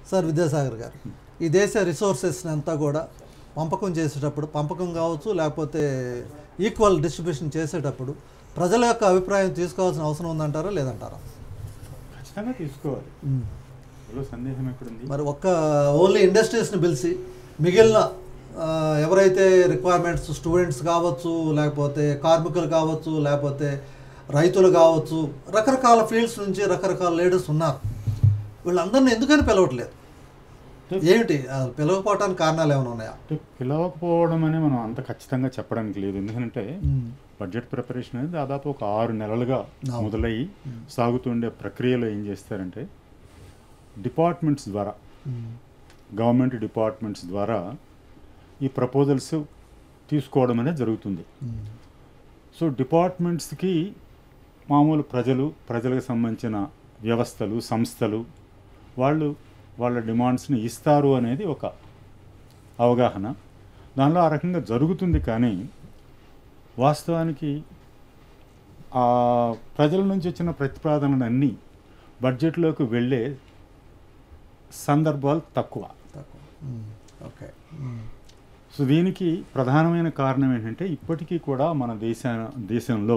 Sir Vidyasagar గారు, ఈ దేశ రిసోర్సెస్ని అంతా కూడా పంపకం చేసేటప్పుడు, పంపకం కావచ్చు లేకపోతే ఈక్వల్ డిస్ట్రిబ్యూషన్ చేసేటప్పుడు ప్రజల యొక్క అభిప్రాయం తీసుకోవాల్సిన అవసరం ఉందంటారా లేదంటారా? ఖచ్చితంగా తీసుకోవాలి, సందేహం ఎక్కడుంది. మరి ఒక్క ఓన్లీ ఇండస్ట్రీస్ని పిలిచి మిగిలిన ఎవరైతే రిక్వైర్మెంట్స్ స్టూడెంట్స్ కావచ్చు, లేకపోతే కార్మికులు కావచ్చు, లేకపోతే రైతులు కావచ్చు, రకరకాల ఫీల్డ్స్ నుంచి రకరకాల లీడర్స్ ఉన్నారు, వీళ్ళందరినీ ఎందుకని పిలవట్లేదు? ఏమిటి పిలవకపోవడానికి కారణాలు ఏమైనా ఉన్నాయా? పిలవకపోవడం అని మనం అంత ఖచ్చితంగా చెప్పడానికి లేదు. ఎందుకంటే బడ్జెట్ ప్రిపరేషన్ అనేది దాదాపు ఒక 6 నెలలుగా మొదలయ్యి సాగుతుండే ప్రక్రియలో ఏం చేస్తారంటే డిపార్ట్మెంట్స్ ద్వారా, గవర్నమెంట్ డిపార్ట్మెంట్స్ ద్వారా ఈ ప్రపోజల్స్ తీసుకోవడం అనేది జరుగుతుంది. సో డిపార్ట్మెంట్స్కి మామూలు ప్రజలకు సంబంధించిన వ్యవస్థలు, సంస్థలు వాళ్ళ డిమాండ్స్ని ఇస్తారు అనేది ఒక అవగాహన, దానిలో ఆ రకంగా జరుగుతుంది. కానీ వాస్తవానికి ఆ ప్రజల నుంచి వచ్చిన ప్రతిపాదనలన్నీ బడ్జెట్లోకి వెళ్ళే సందర్భాలు తక్కువ. ఓకే. సో దీనికి ప్రధానమైన కారణం ఏంటంటే ఇప్పటికీ కూడా మన దేశంలో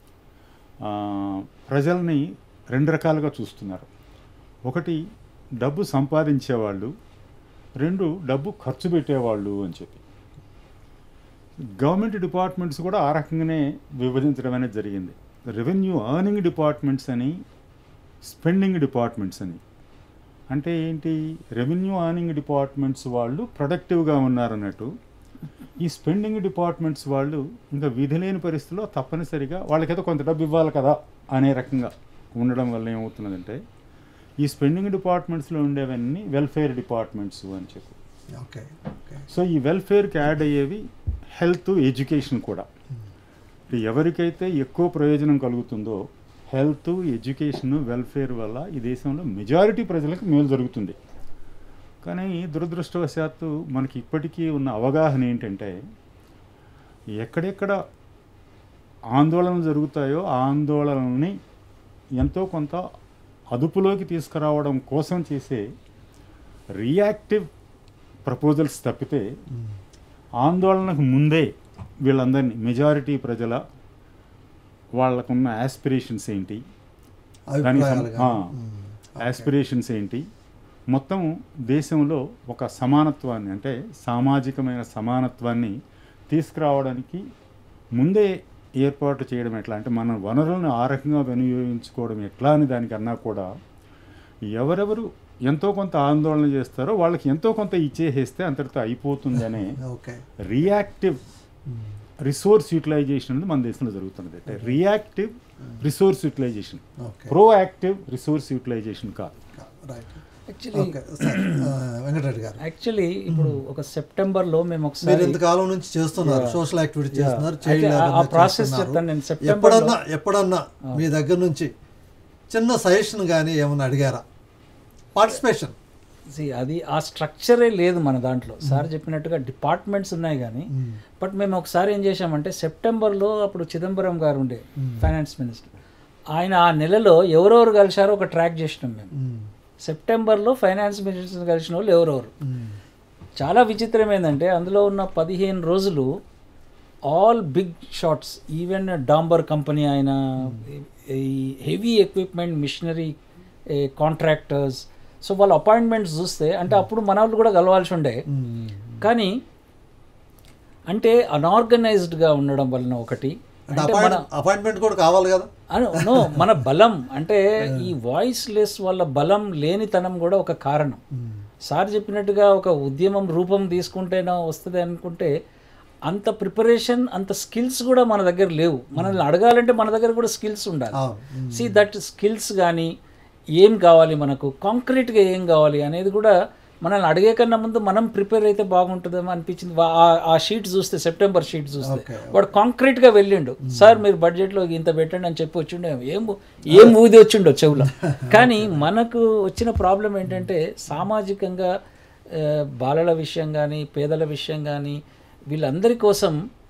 ప్రజల్ని 2 రకాలుగా చూస్తున్నారు. ఒకటి డబ్బు సంపాదించేవాళ్ళు, 2 డబ్బు ఖర్చు పెట్టేవాళ్ళు అని చెప్పి. గవర్నమెంట్ డిపార్ట్మెంట్స్ కూడా ఆ రకంగానే విభజించడం అనేది జరిగింది. రెవెన్యూ ఎర్నింగ్ డిపార్ట్మెంట్స్ అని, స్పెండింగ్ డిపార్ట్మెంట్స్ అని. అంటే ఏంటి? రెవెన్యూ ఎర్నింగ్ డిపార్ట్మెంట్స్ వాళ్ళు ప్రొడక్టివ్గా ఉన్నారన్నట్టు, ఈ స్పెండింగ్ డిపార్ట్మెంట్స్ వాళ్ళు ఇంకా విధి లేని పరిస్థితుల్లో తప్పనిసరిగా వాళ్ళకైతే కొంత డబ్బు ఇవ్వాలి కదా అనే రకంగా ఉండడం వల్ల ఏమవుతున్నదంటే ఈ స్పెండింగ్ డిపార్ట్మెంట్స్లో ఉండేవన్నీ వెల్ఫేర్ డిపార్ట్మెంట్స్ అని చెప్పి. సో ఈ వెల్ఫేర్కి యాడ్ అయ్యేవి హెల్త్, ఎడ్యుకేషన్ కూడా. ఎవరికైతే ఎక్కువ ప్రయోజనం కలుగుతుందో హెల్త్, ఎడ్యుకేషన్, వెల్ఫేర్ వల్ల ఈ దేశంలో మెజారిటీ ప్రజలకు మేలు జరుగుతుంది. కానీ దురదృష్టవశాత్తు మనకి ఇప్పటికీ ఉన్న అవగాహన ఏంటంటే ఎక్కడెక్కడ ఆందోళనలు జరుగుతాయో ఆ ఆందోళనల్ని ఎంతో కొంత అదుపులోకి తీసుకురావడం కోసం చేసే రియాక్టివ్ ప్రపోజల్స్ తప్పితే ఆందోళనకు ముందే వీళ్ళందరినీ మెజారిటీ ప్రజల వాళ్ళకున్న యాస్పిరేషన్స్ ఏంటి, యాస్పిరేషన్స్ ఏంటి, మొత్తం దేశంలో ఒక సమానత్వాన్ని, అంటే సామాజికమైన సమానత్వాన్ని తీసుకురావడానికి ముందే ఏర్పాటు చేయడం ఎట్లా, అంటే మన వనరులను ఆ రకంగా వినియోగించుకోవడం ఎట్లా అని దానికన్నా కూడా ఎవరెవరు ఎంతో కొంత ఆందోళన చేస్తారో వాళ్ళకి ఎంతో కొంత ఇచ్చేసేస్తే అంతటితో అయిపోతుందనే రియాక్టివ్ రిసోర్స్ యూటిలైజేషన్ అనేది మన దేశంలో జరుగుతున్నది. అంటే reactive resource utilization, proactive resource utilization కాదు. యాక్చువల్లీ ఇప్పుడు ఒక సెప్టెంబర్లో మేము ఒకసారి ఇంతకాలం నుంచి చేస్తున్నారు, సోషల్ యాక్టివిటీ చేస్తున్నారు, ఆ ప్రాసెస్ చెప్తాను నేను. ఎప్పుడన్నా మీ దగ్గర నుంచి చిన్న సజెషన్ కానీ ఏమన్నా అడిగారా? పార్టిసిపేషన్ అది ఆ స్ట్రక్చరే లేదు మన దాంట్లో. సార్ చెప్పినట్టుగా డిపార్ట్మెంట్స్ ఉన్నాయి కానీ, బట్ మేము ఒకసారి ఏం చేసామంటే సెప్టెంబర్లో అప్పుడు చిదంబరం గారు ఉండే ఫైనాన్స్ మినిస్టర్, ఆయన ఆ నెలలో ఎవరెవరు కలిశారో ఒక ట్రాక్ చేసినాం మేము. సెప్టెంబర్లో ఫైనాన్స్ మినిస్టర్ కలిసిన వాళ్ళు ఎవరెవరు. చాలా విచిత్రం ఏంటంటే అందులో ఉన్న 15 రోజులు ఆల్ బిగ్ షాట్స్, ఈవెన్ డాంబర్ కంపెనీ ఆయన, ఈ heavy equipment machinery contractors, so వాళ్ళ అపాయింట్మెంట్స్ చూస్తే అంటే అప్పుడు మన వాళ్ళు కూడా కలవాల్సి ఉండే, కానీ అంటే అన్ఆర్గనైజ్డ్గా ఉండడం వలన ఒకటి, అపాయింట్మెంట్ కూడా కావాలి కదా నో మన బలం అంటే ఈ వాయిస్ లెస్ వాళ్ళ బలం లేనితనం కూడా ఒక కారణం. సార్ చెప్పినట్టుగా ఒక ఉద్యమం రూపం తీసుకుంటేనో వస్తుంది అనుకుంటే అంత ప్రిపరేషన్, అంత స్కిల్స్ కూడా మన దగ్గర లేవు. మనల్ని అడగాలంటే మన దగ్గర కూడా స్కిల్స్ ఉండాలి. సి దట్ స్కిల్స్ కానీ ఏం కావాలి మనకు, కాంక్రీట్గా ఏం కావాలి అనేది కూడా మనల్ని అడిగే కన్నా ముందు మనం ప్రిపేర్ అయితే బాగుంటుందేమో అనిపించింది. ఆ షీట్ చూస్తే, సెప్టెంబర్ షీట్ చూస్తే వాడు కాంక్రీట్గా వెళ్ళిండు, సార్ మీరు బడ్జెట్లో ఇంత పెట్టండి అని చెప్పి వచ్చిండే, ఏం ఊది వచ్చిండో చెవులో. కానీ మనకు వచ్చిన ప్రాబ్లం ఏంటంటే సామాజికంగా బాలల విషయం కానీ, పేదల విషయం కానీ, వీళ్ళందరి కోసం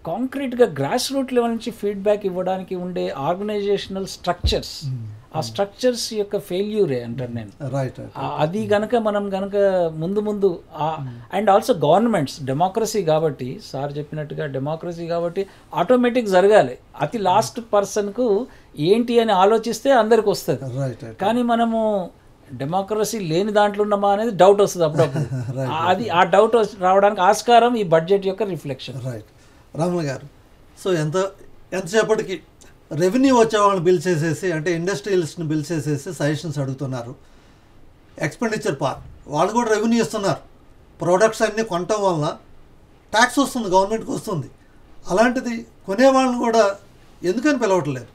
కాంక్రీట్గా గ్రాస్ రూట్ లెవెల్ నుంచి ఫీడ్బ్యాక్ ఇవ్వడానికి ఉండే ఆర్గనైజేషనల్ స్ట్రక్చర్స్, ఆ స్ట్రక్చర్స్ యొక్క ఫెయిల్యూరే అంటాను నేను. రైట్. అది గనక మనం గనక ముందు అండ్ ఆల్సో గవర్నమెంట్స్ డెమోక్రసీ కాబట్టి, సార్ చెప్పినట్టుగా డెమోక్రసీ కాబట్టి ఆటోమేటిక్ జరగాలి. అతి లాస్ట్ పర్సన్కు ఏంటి అని ఆలోచిస్తే అందరికి వస్తుంది. రైట్. కానీ మనము డెమోక్రసీ లేని దాంట్లో ఉన్నామా అనేది డౌట్ వస్తుంది అప్పుడప్పుడు. అది ఆ డౌట్ రావడానికి ఆస్కారం ఈ బడ్జెట్ యొక్క రిఫ్లెక్షన్. రైట్. రాములు గారు, సో ఎంతసేపటికి రెవెన్యూ వచ్చే వాళ్ళని బిల్ చేసేసి, అంటే ఇండస్ట్రియలిస్ట్ని బిల్ చేసేసి సజెషన్స్ అడుగుతున్నారు. ఎక్స్పెండిచర్ పార్ట్ వాళ్ళు కూడా రెవెన్యూ ఇస్తున్నారు. ప్రోడక్ట్స్ అన్నీ కొనటం వలన ట్యాక్స్ వస్తుంది, గవర్నమెంట్కి వస్తుంది. అలాంటిది కొనేవాళ్ళని కూడా ఎందుకని పిలవట్లేదు?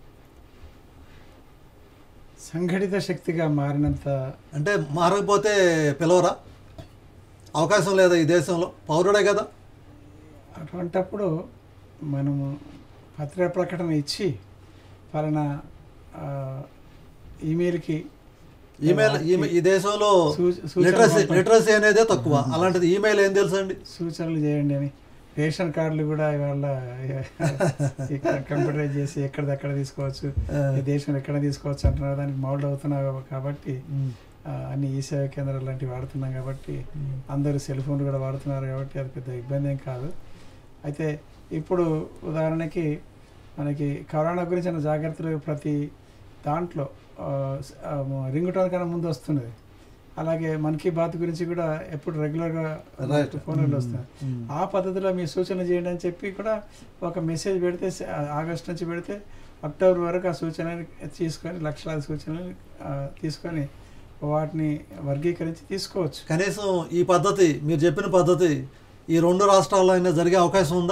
సంఘటిత శక్తిగా మారినంత, అంటే మారకపోతే పిలవరా? అవకాశం లేదా ఈ దేశంలో? పౌరుడే కదా. అటువంటప్పుడు మనము పత్రికా ప్రకటన ఇచ్చి పలానా ఈమెయిల్కి ఈ దేశంలో లిటరసీ అనేదే తక్కువ. అలాంటిది ఈమెయిల్ ఏం తెలుసు అండి? సూచనలు చేయండి అని. రేషన్ కార్డులు కూడా ఇవాళ కంప్యూటరైజ్ చేసి ఎక్కడిదెక్కడ తీసుకోవచ్చు, ఈ దేశంలో ఎక్కడ తీసుకోవచ్చు అంటున్నారు. దానికి మౌల్డ్ అవుతున్నారు కాబట్టి అన్ని ఈ సేవా కేంద్రాలు లాంటివి వాడుతున్నాం కాబట్టి, అందరూ సెల్ ఫోన్లు కూడా వాడుతున్నారు కాబట్టి అది పెద్ద ఇబ్బంది ఏం కాదు. అయితే ఇప్పుడు ఉదాహరణకి మనకి కరోనా గురించిన జాగ్రత్తలు ప్రతి దాంట్లో రింగ్ టోన్ కన్నా ముందు వస్తున్నది. అలాగే మన్ కీ బాత్ గురించి కూడా ఎప్పుడు రెగ్యులర్గా ఫోన్లు వస్తున్నాయి. ఆ పద్ధతిలో మీ సూచనలు చేయండి అని చెప్పి కూడా ఒక మెసేజ్ పెడితే, ఆగస్టు నుంచి పెడితే అక్టోబర్ వరకు ఆ సూచనలు తీసుకొని, లక్షలాది సూచనలు తీసుకొని వాటిని వర్గీకరించి తీసుకోవచ్చు. కనీసం ఈ పద్ధతి, మీరు చెప్పిన పద్ధతి ఈ రెండు రాష్ట్రాల్లో అయినా జరిగే అవకాశం ఉందా?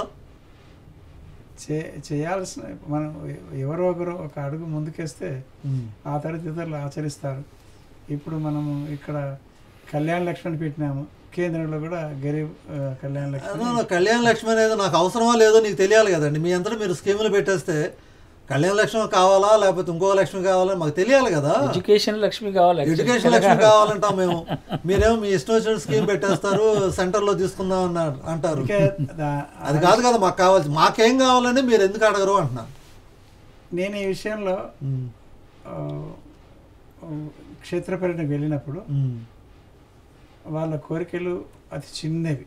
చేయాల్సిన, మనం ఎవరో ఒకరు ఒక అడుగు ముందుకేస్తే ఆ తర్వాత ఇతరులు ఆచరిస్తారు. ఇప్పుడు మనము ఇక్కడ కళ్యాణ లక్ష్మి పెట్టినాము, కేంద్రంలో కూడా గరీబ్ కళ్యాణ లక్ష్మి. కళ్యాణ లక్ష్మి అనేది నాకు అవసరమా లేదో నీకు తెలియాలి కదండి. మీ అంతటా మీరు స్కీములు పెట్టేస్తే కళ్యాణ లక్ష్మి కావాలా లేకపోతే ఇంకో లక్ష్మి కావాలా మాకు తెలియాలి కదా. ఎడ్యుకేషన్ లక్ష్మి కావాలి, ఎడ్యుకేషన్ లక్ష్మి కావాలంటాం మేము. మీరేమో మీ ఇష్టం వచ్చిన స్కీమ్ పెట్టేస్తారు, సెంటర్లో తీసుకుందాం అన్నారు అంటారు. అది కాదు కదా మాకు కావాలి. మాకేం కావాలని మీరు ఎందుకు అడగరు అంటున్నాను నేను. ఈ విషయంలో క్షేత్ర పర్యటనకు వెళ్ళినప్పుడు వాళ్ళ కోరికలు అతి చిన్నవి.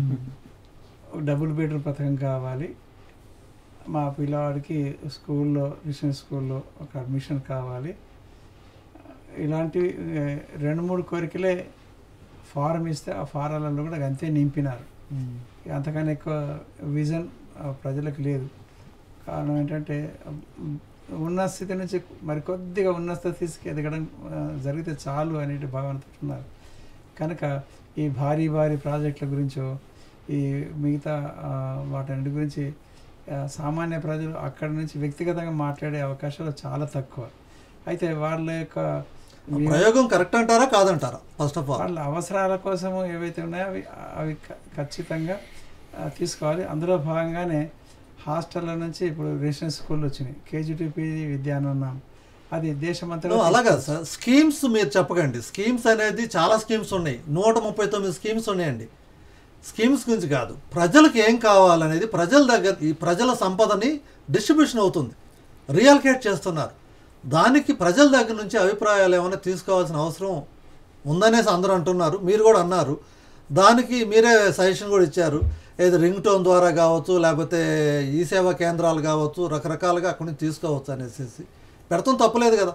డబుల్ బెడ్రూమ్ పథకం కావాలి, మా పిల్లవాడికి స్కూల్లో, మిషన్ స్కూల్లో ఒక అడ్మిషన్ కావాలి, ఇలాంటివి 2-3 కోరికలే ఫారం ఇస్తే ఆ ఫారాలలో కూడా అంతే నింపినారు. అంతకన్నా ఎక్కువ విజన్ ప్రజలకు లేదు. కారణం ఏంటంటే ఉన్న స్థితి నుంచి మరికొద్దిగా ఉన్న స్థితికి ఎదగడం జరిగితే చాలు అనే భావనతో ఉన్నారు. కనుక ఈ భారీ ప్రాజెక్టుల గురించో ఈ మిగతా వాటన్నిటి గురించి సామాన్య ప్రజలు అక్కడి నుంచి వ్యక్తిగతంగా మాట్లాడే అవకాశాలు చాలా తక్కువ. అయితే వాళ్ళ యొక్క ప్రయోగం కరెక్ట్ అంటారా కాదంటారా? ఫస్ట్ ఆఫ్ ఆల్ వాళ్ళ అవసరాల కోసము ఏవైతే ఉన్నాయో అవి ఖచ్చితంగా తీసుకోవాలి. అందులో భాగంగానే హాస్టల్ల నుంచి ఇప్పుడు రెసిడెన్షియల్ స్కూళ్ళు వచ్చినాయి, KG to PG విద్య అని ఉన్నాం. అది దేశమంతా అలాగా సార్. స్కీమ్స్ మీరు చెప్పకండి. స్కీమ్స్ అనేది చాలా స్కీమ్స్ ఉన్నాయి, 139 స్కీమ్స్ ఉన్నాయండి. స్కీమ్స్ గురించి కాదు, ప్రజలకు ఏం కావాలనేది ప్రజల దగ్గర, ఈ ప్రజల సంపదని డిస్ట్రిబ్యూషన్ అవుతుంది, రియల్కేట్ చేస్తున్నారు. దానికి ప్రజల దగ్గర నుంచి అభిప్రాయాలు ఏమైనా తీసుకోవాల్సిన అవసరం ఉందనేసి అందరూ అంటున్నారు, మీరు కూడా అన్నారు. దానికి మీరే సజెషన్ కూడా ఇచ్చారు, ఏదో రింగ్ టోన్ ద్వారా కావచ్చు, లేకపోతే ఈ సేవా కేంద్రాలు కావచ్చు, రకరకాలుగా అక్కడి నుంచి తీసుకోవచ్చు అనేసి పెడతాం, తప్పలేదు కదా.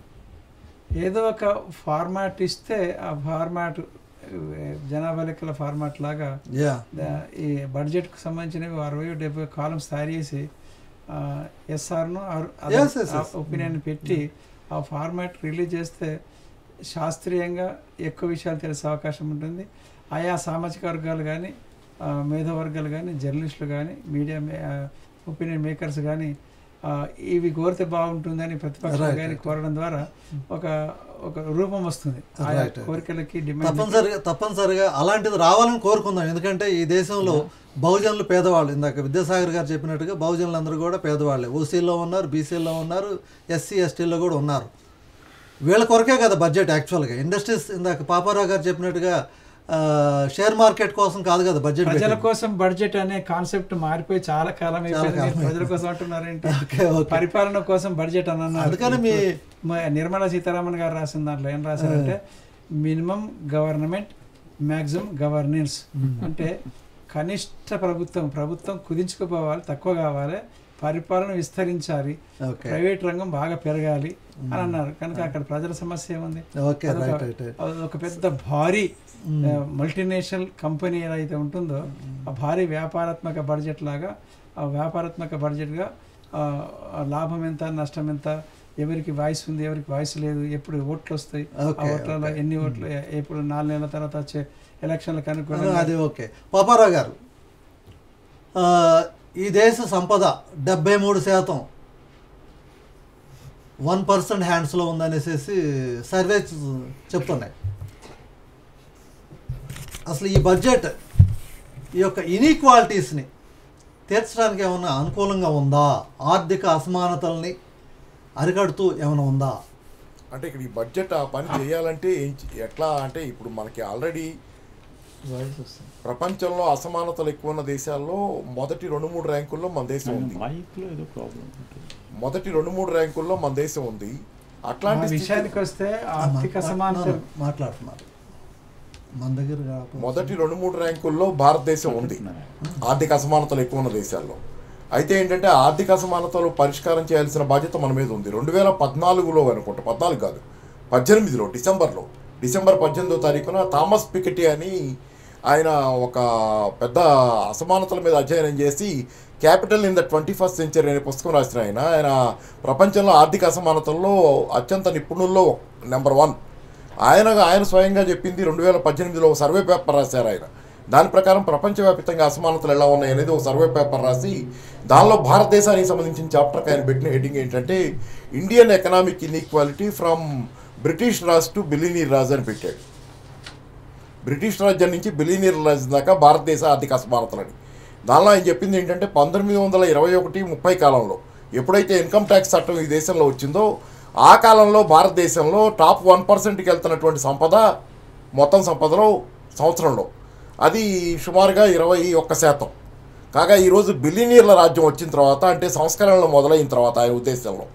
ఏదో ఒక ఫార్మాట్ ఇస్తే ఆ ఫార్మాట్ జనాభా లెక్కల ఫార్మాట్ లాగా ఈ బడ్జెట్కు సంబంధించినవి 60-70 కాలమ్స్ తయారు చేసి ఎస్ఆర్ను ఒపీనియన్ పెట్టి ఆ ఫార్మాట్ రిలీజ్ చేస్తే శాస్త్రీయంగా ఎక్కువ విషయాలు తెలిసే అవకాశం ఉంటుంది. ఆయా సామాజిక వర్గాలు కానీ, మేధావర్గాలు కానీ, జర్నలిస్టులు కానీ, మీడియా ఒపీనియన్ మేకర్స్ కానీ ఇవి కోరితే బాగుంటుందని ప్రతిపక్షాలు కానీ కోరడం ద్వారా ఒక రూపం వస్తుంది కోరికలకి, డిమాండ్. తప్పనిసరిగా అలాంటిది రావాలని కోరుకుందాం. ఎందుకంటే ఈ దేశంలో బహుజనులు పేదవాళ్ళు, ఇందాక విద్యాసాగర్ గారు చెప్పినట్టుగా బహుజనులు అందరూ కూడా పేదవాళ్ళే. ఓసీల్లో ఉన్నారు, బీసీల్లో ఉన్నారు, ఎస్సీ ఎస్టీల్లో కూడా ఉన్నారు. వీళ్ళ కొరకే కదా బడ్జెట్ యాక్చువల్గా. ఇండస్ట్రీస్, ఇందాక పాపారావు గారు చెప్పినట్టుగా షేర్ మార్కెట్ కోసం కాదు కదా బడ్జెట్ ప్రజల కోసం బడ్జెట్ అనే కాన్సెప్ట్ మారిపోయి చాలా కాలం అయిపోయింది. మీరు ప్రజల కోసం అంటున్నారేంటి? పరిపాలన కోసం బడ్జెట్ అని అన్నారు. అందుకని నిర్మలా సీతారామన్ గారు రాసిన దాంట్లో ఏం రాశారంటే మినిమం గవర్నమెంట్ మ్యాక్సిమం గవర్నెన్స్, అంటే కనిష్ట ప్రభుత్వం కుదించుకుపోవాలి, తక్కువ కావాలి, పరిపాలన విస్తరించాలి, ప్రైవేట్ రంగం బాగా పెరగాలి అని అన్నారు. కనుక అక్కడ ప్రజల సమస్య ఏముంది? ఒక పెద్ద భారీ మల్టీనేషనల్ కంపెనీ ఏదైతే ఉంటుందో ఆ భారీ వ్యాపారాత్మక బడ్జెట్ లాగా, ఆ వ్యాపారాత్మక బడ్జెట్గా లాభం ఎంత, నష్టం ఎంత, ఎవరికి వాయిస్ ఉంది, ఎవరికి వాయిస్ లేదు, ఎప్పుడు ఓట్లు వస్తాయి, ఆ ఓట్లలో ఎన్ని ఓట్లు, ఎప్పుడు 4 నెలల తర్వాత వచ్చే ఎలక్షన్లకు అనుకోవడం. అది ఓకే. పాపారావు గారు, ఈ దేశ సంపద 73% 1% హ్యాండ్స్లో ఉందనేసి సర్వే చెప్తున్నాయి. అసలు ఈ బడ్జెట్ ఈ యొక్క ఇన్ఈక్వాలిటీస్ని తీర్చడానికి ఏమైనా అనుకూలంగా ఉందా? ఆర్థిక అసమానతల్ని అరికడుతూ ఏమైనా ఉందా? అంటే ఇక్కడ ఈ బడ్జెట్ ఆ పని చేయాలంటే ఎట్లా అంటే ఇప్పుడు మనకి ఆల్రెడీ ప్రపంచంలో అసమానతలు ఎక్కువ ఉన్న దేశాల్లో మొదటి 2-3 ర్యాంకుల్లో మన దేశం ఉంది. మొదటి 2-3 ర్యాంకుల్లో మన దేశం ఉంది. అట్లాంటి విషయానికి వస్తే ఆర్థిక అసమానతలు మాట్లాడుతున్నారు. మన దగ్గర మొదటి 2-3 ర్యాంకుల్లో భారతదేశం ఉంది ఆర్థిక అసమానతలు ఎక్కువ ఉన్న దేశాల్లో. అయితే ఏంటంటే ఆర్థిక అసమానతలు పరిష్కారం చేయాల్సిన బాధ్యత మన మీద ఉంది. 2014లో అనుకుంటా, 14 కాదు 18లో డిసెంబర్ 18వ తారీఖున థామస్ పికెటీ అని ఆయన ఒక పెద్ద అసమానతల మీద అధ్యయనం చేసి capital in the 21st century అనే పుస్తకం రాసిన ఆయన ప్రపంచంలో ఆర్థిక అసమానతల్లో అత్యంత నిపుణుల్లో నెంబర్ 1. ఆయన స్వయంగా చెప్పింది 2018లో ఒక సర్వే పేపర్ రాశారు ఆయన. దాని ప్రకారం ప్రపంచవ్యాప్తంగా అసమానతలు ఎలా ఉన్నాయి అనేది ఒక సర్వే పేపర్ రాసి దానిలో భారతదేశానికి సంబంధించిన చాప్టర్కి ఆయన పెట్టిన హెడ్డింగ్ ఏంటంటే Indian economic inequality from British Raj to billionaire Raj అని పెట్టాడు. బ్రిటిష్ రాజ్యం నుంచి బిలియనీర్ రాజ్ దాకా భారతదేశ ఆర్థిక అసమానతలని. దానిలో ఆయన చెప్పింది ఏంటంటే 1921-30 కాలంలో ఎప్పుడైతే ఇన్కమ్ ట్యాక్స్ చట్టం ఈ దేశంలో వచ్చిందో ఆ కాలంలో భారతదేశంలో టాప్ 1%కి వెళ్తున్నటువంటి సంపద మొత్తం సంపదలో సంవత్సరంలో అది సుమారుగా 21%. కాగా ఈరోజు బిలియనీర్ల రాజ్యం వచ్చిన తర్వాత అంటే సంస్కరణలు మొదలైన తర్వాత ఆయన ఉద్దేశంలో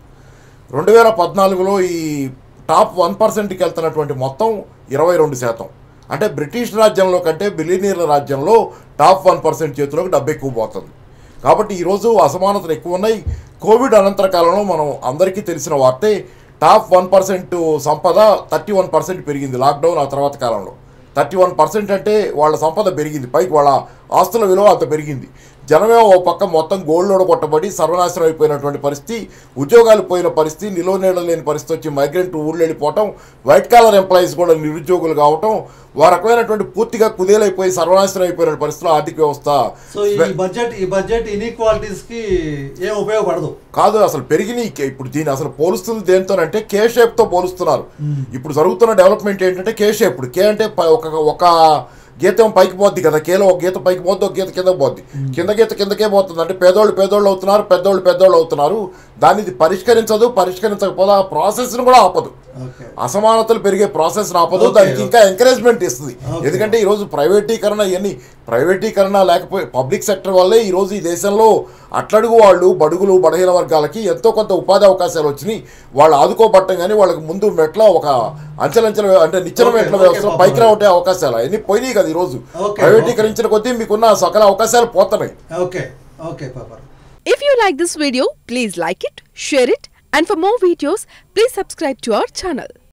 2014లో ఈ టాప్ 1%కి వెళ్తున్నటువంటి మొత్తం 22%. అంటే బ్రిటిష్ రాజ్యంలో కంటే బిలియనీర్ల రాజ్యంలో టాప్ 1% చేతిలోకి డబ్బు ఎక్కువ పోతుంది. కాబట్టి ఈరోజు అసమానతలు ఎక్కువ ఉన్నాయి. కోవిడ్ అనంతర కాలంలో మనం అందరికీ తెలిసిన వార్తే టాప్ 1% సంపద 31% పెరిగింది లాక్డౌన్ ఆ తర్వాత కాలంలో. 31% అంటే వాళ్ళ సంపద పెరిగింది, పైకి వాళ్ళ ఆస్తుల విలువ అంత పెరిగింది. జనమే ఓ పక్క మొత్తం గోల్డ్లో కొట్టబడి సర్వనాశనం అయిపోయినటువంటి పరిస్థితి, ఉద్యోగాలు పోయిన పరిస్థితి, నిలువ నీడ లేని పరిస్థితి వచ్చి మైగ్రెంట్ ఊళ్ళు వెళ్ళిపోవటం, వైట్ కాలర్ ఎంప్లాయీస్ కూడా నిరుద్యోగులు కావటం, వారు రకమైనటువంటి పూర్తిగా కుదేలైపోయి సర్వనాశనం అయిపోయిన పరిస్థితిలో ఆర్థిక వ్యవస్థ. సో ఈ బడ్జెట్ ఇన్ఈక్వాలిటీస్కి ఏం ఉపయోగపడదు కాదు, అసలు పెరిగినాయి. ఇప్పుడు దీన్ని అసలు పోలుస్తుంది దేంతోనంటే కే షేప్తో పోలుస్తున్నారు. ఇప్పుడు జరుగుతున్న డెవలప్మెంట్ ఏంటంటే కే షేప్డ్. కే అంటే ఒక గీతం పైకి పోద్ది కదా, కేలో ఒక గీత పైకి పోద్ది, ఒక గీత కిందకి పోద్ది, కింద గీత కిందకే పోతుంది. అంటే పేదోళ్ళు అవుతున్నారు, పెద్దోళ్ళు అవుతున్నారు. దాన్ని ఇది పరిష్కరించకపోతే ఆ ప్రాసెస్ను కూడా ఆపదు. అసమానతలు పెరిగే ప్రాసెస్ని ఆపదు, దానికి ఇంకా ఎంకరేజ్మెంట్ ఇస్తుంది. ఎందుకంటే ఈరోజు ప్రైవేటీకరణ లేకపోయి పబ్లిక్ సెక్టర్ వల్లే ఈరోజు ఈ దేశంలో అట్లడుగు వాళ్ళు బడుగులు బలహీన వర్గాలకి ఎంతో కొంత ఉపాధి అవకాశాలు వచ్చినాయి. వాళ్ళు ఆదుకోబట్టం కానీ వాళ్ళకి ముందు మెట్ల ఒక అంచెలంచెల అంటే నిచ్చెన మెట్ల వ్యవస్థలో పైకి రావటే అవకాశాలు అవన్నీ పోయినాయి కదా. ఈరోజు ప్రైవేటీకరించిన కొద్దీ మీకున్న సకల అవకాశాలు పోతున్నాయి. If you like this video, please like it, share it, and for more videos, please subscribe to our channel.